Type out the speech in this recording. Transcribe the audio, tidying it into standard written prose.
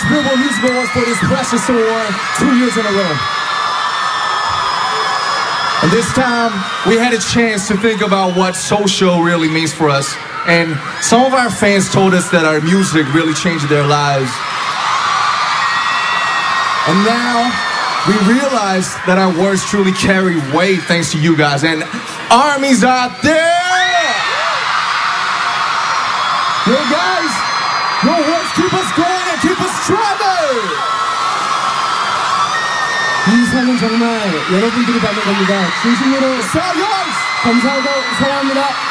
Billboard Music Awards for this precious award 2 years in a row. And this time, we had a chance to think about what social really means for us. And some of our fans told us that our music really changed their lives. And now, we realize that our words truly carry weight thanks to you guys. And armies out there! Yo guys, your words keep us going and keep us striving! 이 상은 정말 여러분들이 받는 겁니다. 진심으로 So yours! 감사하고 사랑합니다.